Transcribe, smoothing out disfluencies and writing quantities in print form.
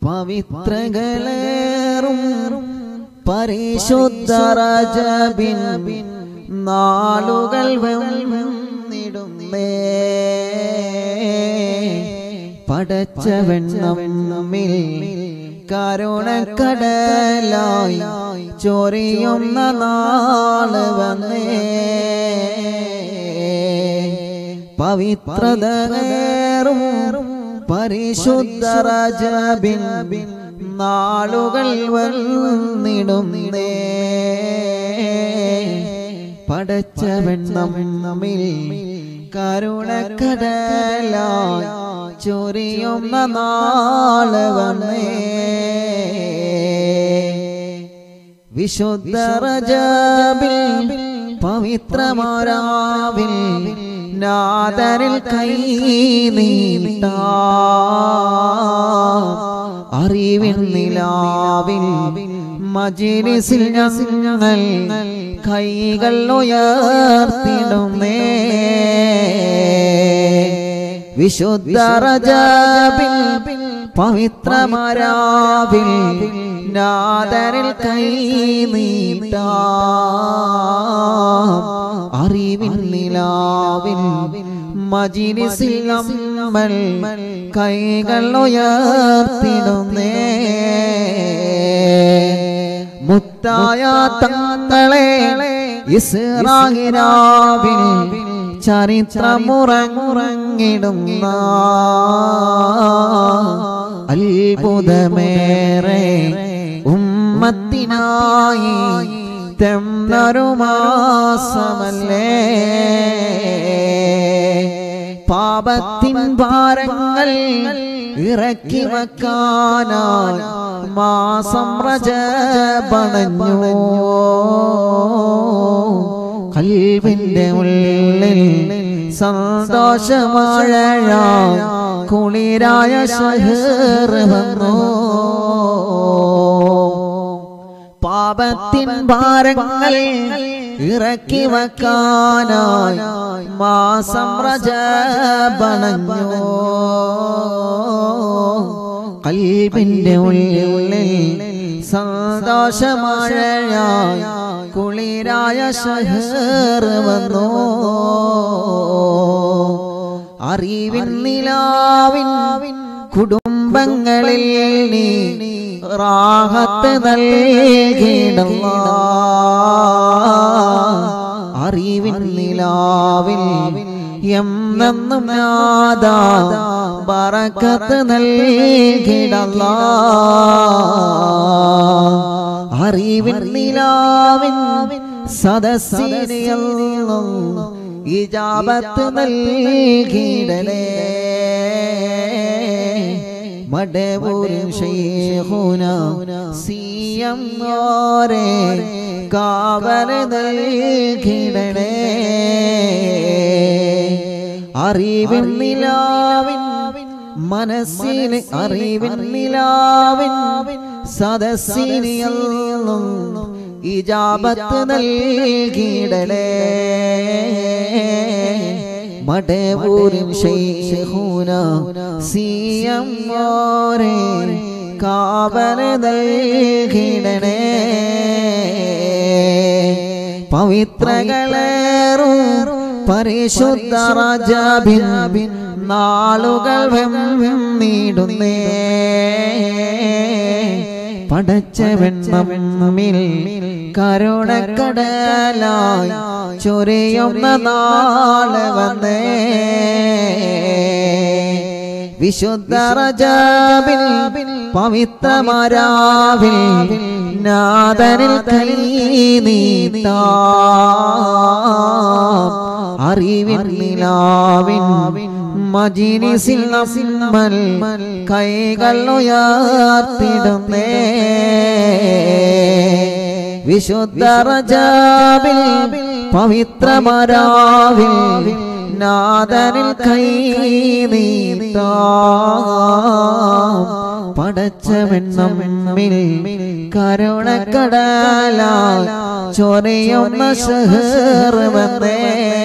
പവിത്രകളേറും പരിശുദ്ധ റജബിൻ നാളുകൾ വന്നിടുന്നേ പടച്ചവൻ നമ്മിൽ കരുണക്കടലായി ചൊരിയുന്ന നാള് വന്നേ പവിത്രതയേറും പരിശുദ്ധ റജബിൻ നാളുകൾ വന്നിടുന്നേ പടച്ചവൻ നമ്മിൽ കരുണക്കടലായി ചൊരിയുന്ന നാള് വന്നേ വിശുദ്ധ റജബിൽ പവിത്രമരാവിൽ നാദരിൽ കൈ നീട്ടാ അറിവിൻ നിലാവിൽ മജ്‌ലിസിൽ ഞങ്ങൾ കൈകൾ ഉയർത്തിടുന്നേ വിശുദ്ധ റജബിൽ പവിത്രമരാവിൽ നാദരിൽ കൈ നീട്ടാ അറിവിൻ നിലാവിൽ മജ്‌ലിസിൽ നമ്മൾ കൈകൾ ഉയർത്തിടുന്നേ മുത്തായ തങ്ങളെ ഇസ്രാഹിരാവിൽ ചരിത്രമുറങ്ങിടുന്ന അത്ഭുതമേറെ ഉമ്മത്തിനായി തെന്നൊരു മാസമല്ലേ പാപത്തിൻ ഭാരങ്ങൾ ഇറക്കി വെക്കാനായി മാസം റജബണഞ്ഞു ഖൽബിന്റെ ഉള്ളിൽ സന്തോഷമഴയായി കുളിരായ ശഹർ വന്നു പാപത്തിൻ ഭാരങ്ങൾ ഇറക്കി വെക്കാനായി മാസം റജബണഞ്ഞു ഖൽബിന്റെ ഉള്ളിൽ സന്തോഷമഴയായി കുളിരായ ശഹർ വന്നു അറിവിൻ നിലാവിൻ കുടുംബങ്ങളിൽ നീ റാഹത്ത് നൽകിയിടല്ലാ അറിവിൻ നിലാവിൽ എന്നെന്നും നാദാ ബറക്കത്ത് നൽകിയിടല്ലാ അറിവിൻ നിലാവിൻ സദസ്സിനെയെന്നും ഇജാബത്ത് നൽകിയിടലേ മടവൂരിൻ ശൈഖുന സിയം ഓരേ കാവൽ നൽകിയിടലേ അറിവിൻ നിലാവിൻ മനസ്സിൽ അറിവിൻ നിലാവിൻ സദസ്സിനെയെന്നും ഇജാബത്ത് നൽകിയിടലേ മടവൂരിൻ ശൈഖുന സിയം ഓരേ കാവൽ നൽകിയിടലേ പവിത്രകളേറും പരിശുദ്ധ റജബിൻ നാളുകൾ വന്നിടുന്നേ പടച്ചവൻ നമ്മിൽ കരുണക്കടലായി ചൊരിയുന്ന നാള് വന്നേ വിശുദ്ധ റജബിൽ പവിത്രമരാവിൽ നാദരിൽ കൈ നീട്ടാ അറിവിൻ നിലാവിൻ മജ്‌ലിസിൽ നമ്മൾ കൈകൾ ഉയർത്തിടുന്നേ വിശുദ്ധ റജബിൽ പവിത്രമരാവിൽ നാദരിൽ കൈ നീട്ടാ പടച്ചവൻ നമ്മിൽ കരുണക്കടലായി ചൊരിയുന്ന ശഹർ വന്നേ